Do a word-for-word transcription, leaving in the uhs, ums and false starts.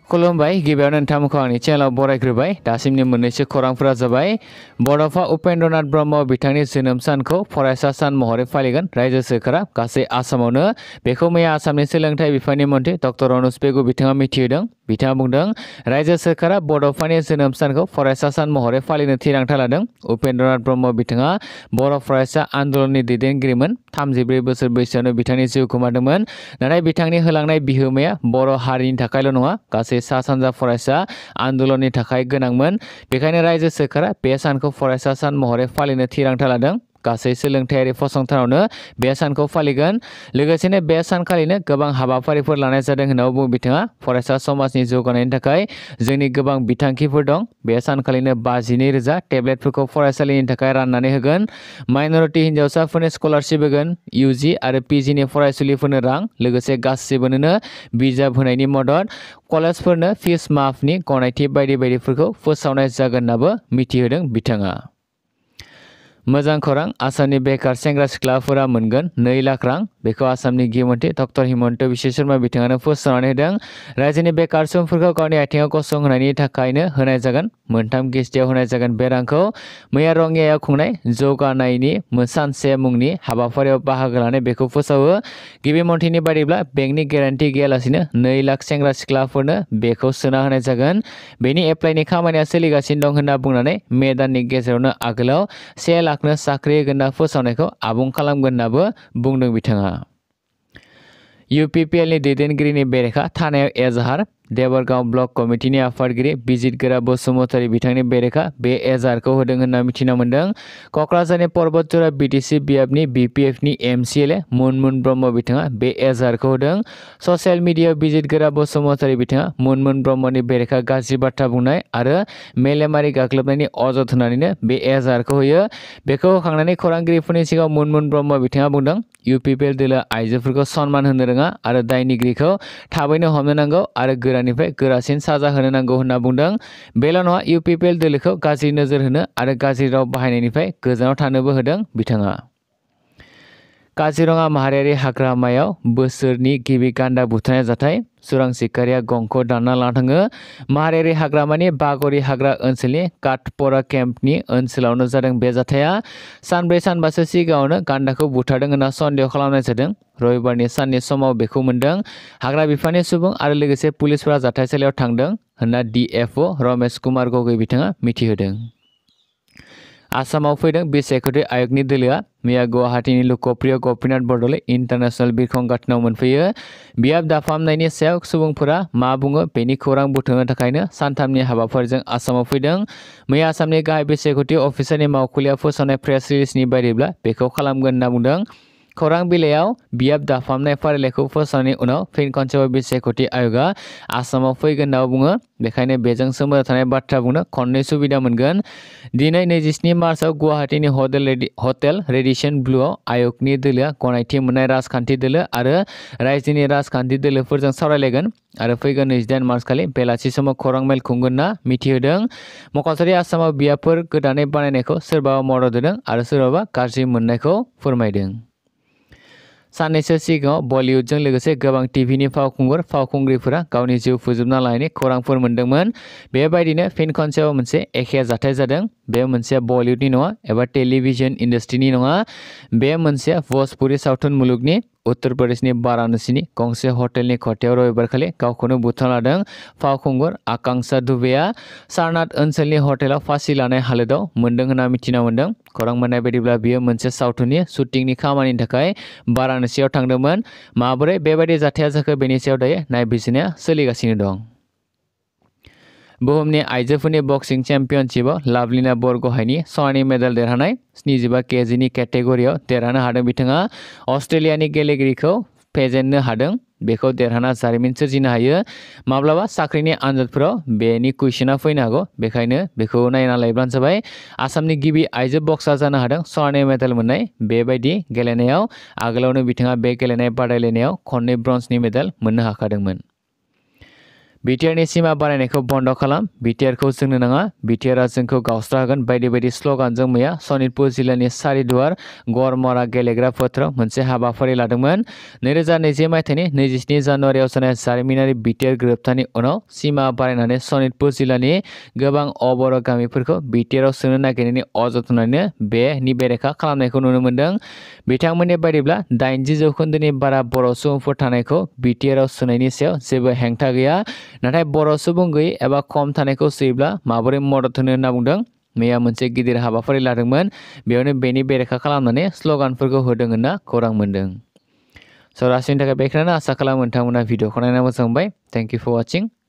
खुलुमबाय गिबियावनो नोंथांमोनखौ आंनि चेनेलाव बरायग्रोबाय दासिमनि मोननैसो खौरांफोरा जाबाय बड'फा उपेन्द्रनाथ ब्रह्म बिथांनि जोनोम सानखौ फरायसा सान महरै फालिगोन रायजो सोरखारा गासै आसामावनो बेखौ मैया आसामनि सोलोंथाइ बिफाननि मन्थ्रि डक्टर अनुज पेगु बिथाङा मिथिहोदों बिथाङा बुंदों रायजो सोरखारा बड'फानि जोनोम सानखौ फरायसा सान महरै फालिनो थिरांथा लादों उपेन्द्रनाथ ब्रह्म बिथाङा बर' फरायसा आन्दोलननि दैदेनगिरिमोन थामजिब्रै बोसोर बैसोआवनो बिथांनि जिउ गोमादोंमोन नाथाय बिथांनि होलांनाय बिहोमाया बर' हारिनि थाखायल' नङा गासै सा सानजा फरायसा आन्दोलननि थाखाय गोनांमोन बेखायनो रायजो सोरखारा बे सानखौ फरायसा सान महरै फालिनो थिरांथा लादों गासै सोलोंथायारि फसंथानावनो बे सानखौ फालिगोन लोगोसेनो बे सानखालिनो गोबां हाबाफारिफोर लानाय जादों होनना बुङो बिथाङा फरायसा समाजनि जौगानायनि थाखाय जोंनि गोबां बिथांखिफोर दं बे सानखालिनो बाजिनै रोजा टेब्लेटफोरखौ फरायसालिनि थाखाय राननानै होगोन माइनरिटि हिन्जावसाफोरनि स्कलारशिप होगोन इउजि आरो पिजिनि फरायसुलिफोरनो रां लोगोसे गासिबोनो बिजाब होनायनि मदद कलेजफोरनो फिस माफनि गनायथि बायदि बायदिफोरखौ फोसावनाय जागोन होननाबो मिथिहोदों बिथाङा मोजां खौरां आसामनि बेकार सेंग्रा सिख्लाफोरा मोनगोन नै लाख रां बेखौ आसामनि गिमन्थि डक्टर हिमन्त बिश्व शर्मा बिथाङानो फोसावनानै होदों रायजोनि बेकार सुबुंफोरखौ गावनि आथिङाव गसंहोनायनि थाखायनो होनाय जागोन मोनथाम किस्तियाव होनाय जागोन बे रांखौ मैया रङियायाव खुंनाय जौगानायनि सानसे मुंनि हाबाफारियाव बाहागो लानाय बेखौ फोसावो गिबि मन्थ्रिनि बादिब्ला बेंकनि गेरेन्टि गैयालासिनो नै लाख सेंग्रा सिख्लाफोरनो बेखौ सोना होनाय जागोन बेनि एप्लाइनि खामानिया सोलिगासिनो दं होनना बुंनानै मे दाननि गेजेरावनो आगोलाव से लाख साख्रि होगोन होनना फोसावनायखौ आबुं खालामगोन होननाबो बुंदों बिथाङा इउ पि पि एल नि दैदेनगिरिनि बेरेखा थानायाव एजाहार देबरगांव ब्लक कमिटिनि आफादगिरि बिजितगोरा बसुमतारी बिथांनि बेरेखा बे एजाहारखौ होदों होनना मिथिना मोन्दों क'क्राझारनि पर्बतजरा बिटिसि बियाबनि बि पि एफ नि M C L A Munmun Brahma बिथाङा बे एजाहारखौ होदों ससियेल मिडियायाव बिजितगोरा बसुमतारी बिथाङा मुनमुन ब्रह्मनि बेरेखा गाज्रि बाथ्रा बुंनाय आरो मेलेमारि गाग्लोबनायनि अजद होनानैनो बे एजाहारखौ होयो बेखौ होखांनानै खौरांगिरिफोरनि सिगाङाव मुनमुन ब्रह्म बिथाङा बुंदों इउ पि पि एल दोलोआ आइजोफोरखौ सनमान होनो रोङा आरो दायनिगिरिखौ थाबैनो हमनो नांगौ आरो गोरानिफ्राय गोरासिन साजा होनो नांगौ होनना बुंदों बेल' नङा इउ पि पि एल दोलोखौ गाज्रि नोजोर होनो आरो गाज्रि राव बाहायनायनिफ्राय गोजानाव थानोबो होदों बिथाङा काजिरङा माहारियारि हाग्रामायाव बोसोरनि गिबि गान्दा बुथारनाय जाथाय सोरां सिखारिया गंखौ दानना लाना थाङो माहारियारि हाग्रामानि बागरि हाग्रा ओनसोलनि काटपरा केम्पनि ओनसोलावनो जादों बे जाथाया सानब्रै सानबासो सिगाङावनो गान्दाखौ बुथारदों होनना सन्देह खालामनाय जादों रबिबारनि साननि समाव बेखौ मोन्दों हाग्रा बिफाननि सुबुं आरो लोगोसे पुलिसफोरा जाथायसालियाव थांदों होनना D F O Ramesh Kumar Gogoi बिथाङा मिथिहोदों आसामाव फैदों बिसायख'थि आयगनि दोलोआ मैया गुवाहाटीनि लोकप्रिय गपिनाथ बरदलै इन्टारनेशनेल बिरखं गाथोनाव मोनफैयो बियाब दाफामनायनि सायाव सुबुंफोरा मा बुङो बेनि खौरां बुथुमनो थाखायनो सानथामनि हाबाफारिजों आसामाव फैदों मैया आसामनि गाहाय बिसायख'थि अफिसारनि मावखुलियाव फोसावनाय प्रेस रिलिजनि बायदिब्ला बेखौ खालामगोन होनना बुंदों खौरां बिलाइयाव बियाब दाफामनाय फारिलाइखौ फोसावनायनि उनाव फिन खनसेबाव बिसायख'थि आय'गा आसामाव फैगोन होनना बुङो बेखायनो बेजों सोमोन्दो थानाय बाथ्रा बुंनो खननै सुबिदा मोनगोन दिनै नैजिस्नि मार्चआव गुवाहाटीनि हटेल रेडि हटेल रेडिसन ब्लुआव आय'गनि दोलोआ गनायथि मोननाय राजखान्थि दोलो आरो रायजोनि राजखान्थि दोलोफोरजों सावरायलायगोन आरो फैगोन नैजिदाइन मार्च खालि बेलासि समाव खौरां मेल खुंगोन होनना मिथिहोदों मख'जाथाव आसामाव बियाबफोर गोदानै बानायनायखौ सोरबा मदद होदों आरो सोरबाबा गाज्रि मोननायखौ फोरमायदों साननैसो सिगाङाव बलिउडजों लोगोसे गोबां टिभिनि फावखुंगुर फावखुंग्रिफोरा गावनि जिउ फोजोबना लानायनि खौरांफोर मोन्दोंमोन बेबायदिनो फिन खनसेयाव मोनसे एखे जाथाय जादों बे मोनसेया बलिउडनि नङा एबा टेलिभिजन इन्डास्ट्रिनि नङा बे मोनसेया भोजपुरी सावथुन मुलुगनि उत्तर प्रदेशनि वाराणसीनि गंसे हटेलनि खथायाव रबिबारखालि गावखौनो बुथारना लादों फावखुंगुर आकांक्षा दुबेया सारनाथ ओनसोलनि हटेलाव फासि लानाय हालोदाव मोन्दों होनना मिथिना मोन्दों खौरां मोननाय बायदिब्ला बियो मोनसे सावथुननि शुटिंनि खामानिनि थाखाय वाराणसीयाव थांदोंमोन माबोरै बेबायदि जाथाया जाखो बेनि सायाव दायो नायबिजिरनाया सोलिगासिनो दं बुहुमनि आइजोफोरनि बक्सिं चेम्पियनशिपआव लाभलिना बरग'हायनि सनानि मेडेल देरहानाय स्निजिबा केजिनि केटेगरियाव देरहानो हादों बिथाङा अस्ट्रेलियानि गेलेगिरिखौ फेजेननो हादों बेखौ देरहाना जारिमिन सोरजिनो हायो माब्लाबा साख्रिनि आनजादफोराव बेनि कुइसना फैनो हागौ बेखायनो बेखौ नायना लायोब्लानो जाबाय आसामनि गिबि आइजो बक्सार जानो हादों सनानि मेडेल मोननाय बेबायदि गेलेनायाव आगोलावनो बिथाङा बे गेलेनाय बादायलायनायाव खननै ब्रन्जनि मेडेल मोननो हाखादोंमोन बिटिआर नि सीमा बारायनायखौ बन्द खालाम, बिटिआर खौ जोंनो नाङा, बिटिआर आ जोंखौ गावस्रा होगोन बायदि बायदि स्ल'गानजों मैया सनितपुर जिल्लानि सारिदुवार गरमरा गेलेग्रा फोथाराव मोनसे हाबाफारि लादोंमोन। नैरोजा नैजि मायथाइनि नैजिस्नि जानुवारियाव जानाय जारिमिनारि बिटिआर गोरोबथानि उनाव सीमा बारायनानै सनितपुर जिल्लानि गोबां अबर' गामिफोरखौ बिटिआर आव सोनो नागिरनायनि अजद होनानै बेनि बेरेखा खालामनायखौ नुनो मोन्दों। बिथांमोननि बायदिब्ला दाइनजि जौखोन्दोनि बारा बर' सुबुंफोर थानायखौ बिटिआर आव सोनायनि सायाव जेबो हेंथा गैया, नाथाय बर' सुबुं गैयै एबा खम थानायखौ सोयोब्ला माबोरै मदद होनो होनना बुंदों। मैया मोनसे गिदिर हाबाफारि लादोंमोन, बेयावनो बेनि बेरेखा खालामनानै स्ल'गानफोरखौ होदों होनना खौरां मोन्दों। स' रासिनि थाखाय बेखिनियानो, आसा खालामो नोंथांमोना भिडिअखौ नायना मोजां मोनबाय। Thank you for वाचिं।